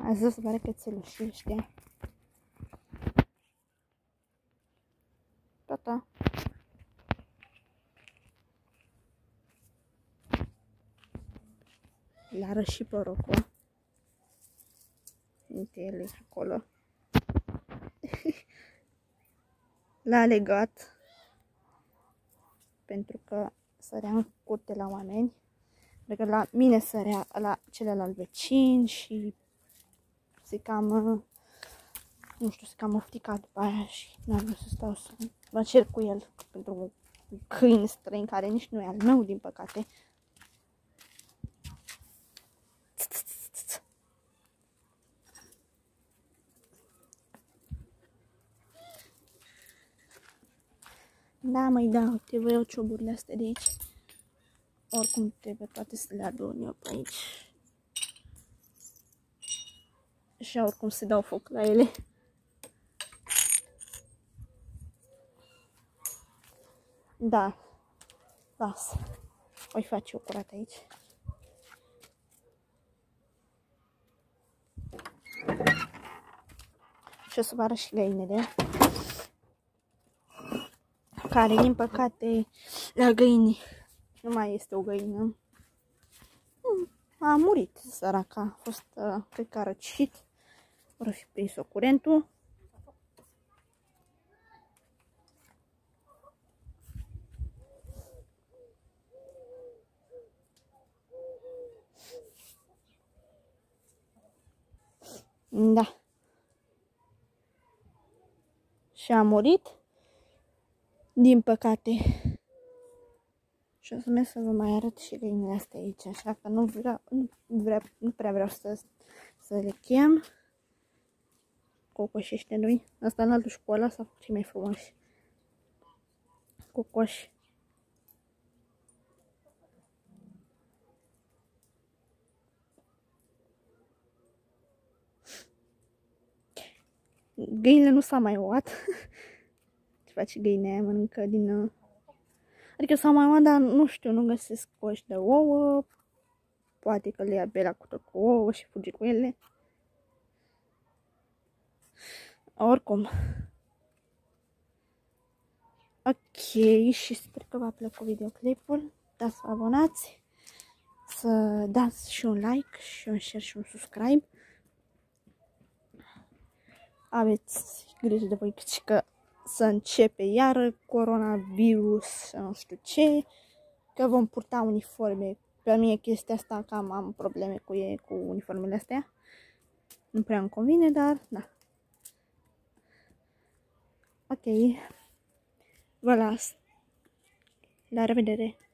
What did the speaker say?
Azi se pare că țelușește. Tata. Le-arăt și părocul. Uite, el e acolo. L-a legat pentru că sărea în curte la oameni. Pentru că la mine sărea la celălalt vecin și se cam, nu știu, se cam oftica după aia și n-am vrut să stau să mă cer cu el pentru un câine străin care nici nu e al meu, din păcate. Da, măi, da, uite, vă iau cioburile astea de aici. Oricum trebuie toate să le adun eu pe aici. Și oricum se dau foc la ele. Da, lasă. Voi face eu curat aici. Și o să vă arăt și găinile. Care, din păcate, la găini nu mai este o găină. A murit, săraca. A fost, cred că a răcit. Ori fi prins-o curentul. Da. Și a murit. Din păcate. Și o să merg să vă mai arăt și găinile astea aici. Așa că nu prea vreau să le chem. Cocoși ăștia noi. Asta în altul și cu ăla s-a făcut și mai frumoși. Cocoși. Găinile nu s-a mai luat. Ce face găinea aia? Mănâncă din... Adică s-a mai luat, dar nu știu, nu găsesc coși de ouă. Poate că le ia Bela cu tot cu ouă și fuge cu ele. Oricum. Ok, și sper că v-a plăcut videoclipul. Dați să vă abonați. Să dați și un like, și un share și un subscribe. Aveți grijă de voi că să începe iară coronavirus, nu știu ce, că vom purta uniforme. Pe mine chestia asta cam am probleme cu uniformele astea. Nu prea îmi convine, dar da. Ok. Vă las. La revedere.